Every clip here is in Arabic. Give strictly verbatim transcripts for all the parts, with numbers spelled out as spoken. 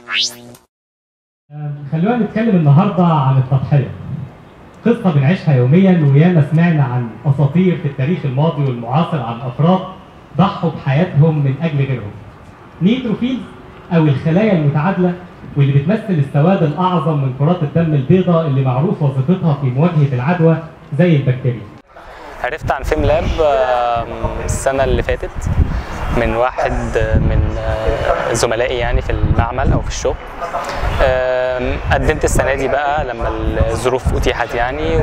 خلونا نتكلم النهارده عن التضحية. قصة بنعيشها يوميا، وياما سمعنا عن أساطير في التاريخ الماضي والمعاصر عن أفراد ضحوا بحياتهم من أجل غيرهم. نيتروفيلز أو الخلايا المتعادلة، واللي بتمثل السواد الأعظم من كرات الدم البيضاء اللي معروف وظيفتها في مواجهة العدوى زي البكتيريا. عرفت عن فيم لاب السنة اللي فاتت من واحد من زملائي يعني في المعمل او في الشغل. قدمت السنة دي بقى لما الظروف اتيحت يعني،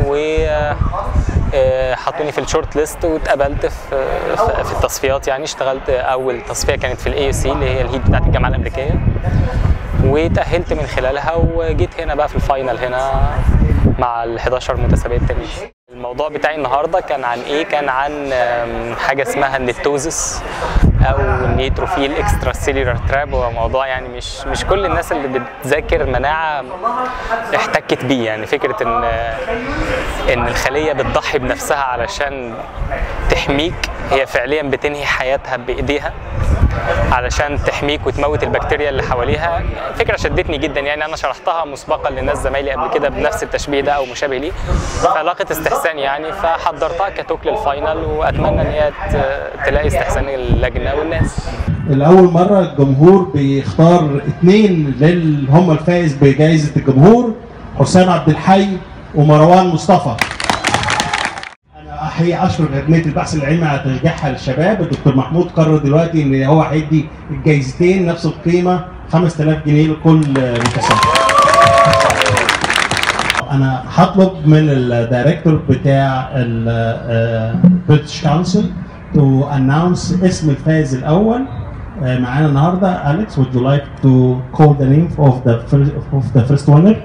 وحطوني في الشورت ليست واتقبلت في في التصفيات. يعني اشتغلت اول تصفية كانت في الاي يو سي اللي هي الهيت بتاعت الجامعة الامريكية، وتأهلت من خلالها وجيت هنا بقى في الفاينل هنا مع ال حداشر متسابق التانيين. الموضوع بتاعي النهارده كان عن ايه؟ كان عن حاجه اسمها النيتوزس او النيتروفيل اكسترا سيلولار تراب. هو موضوع يعني مش مش كل الناس اللي بتذاكر مناعه احتكت بيه. يعني فكره ان ان الخليه بتضحي بنفسها علشان تحميك، هي فعليا بتنهي حياتها بايديها علشان تحميك وتموت البكتيريا اللي حواليها. فكره شدتني جدا، يعني انا شرحتها مسبقا لناس زمايلي قبل كده بنفس التشبيه ده او مشابه ليه، فلاقت استحسان يعني، فحضرتها كتوك للفاينل، واتمنى ان هي تلاقي استحسان اللجنه والناس. الاول مره الجمهور بيختار اثنين اللي هم الفائز بجائزه الجمهور، حسام عبد الحي ومروان مصطفى. احيي اشكر اكاديميه البحث العلمي على تشجيعها للشباب. الدكتور محمود قرر دلوقتي ان هو هيدي الجايزتين نفس القيمه خمسة آلاف جنيه لكل متسابق. انا هطلب من الدايركتور بتاع البريتش كونسل تو اناونس اسم الفائز الاول معانا النهارده. اليكس, would you like to call the name of the first, of the first winner?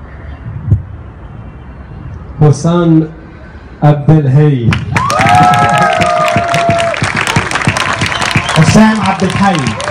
حسام عبد الحي. حسام عبد الحي.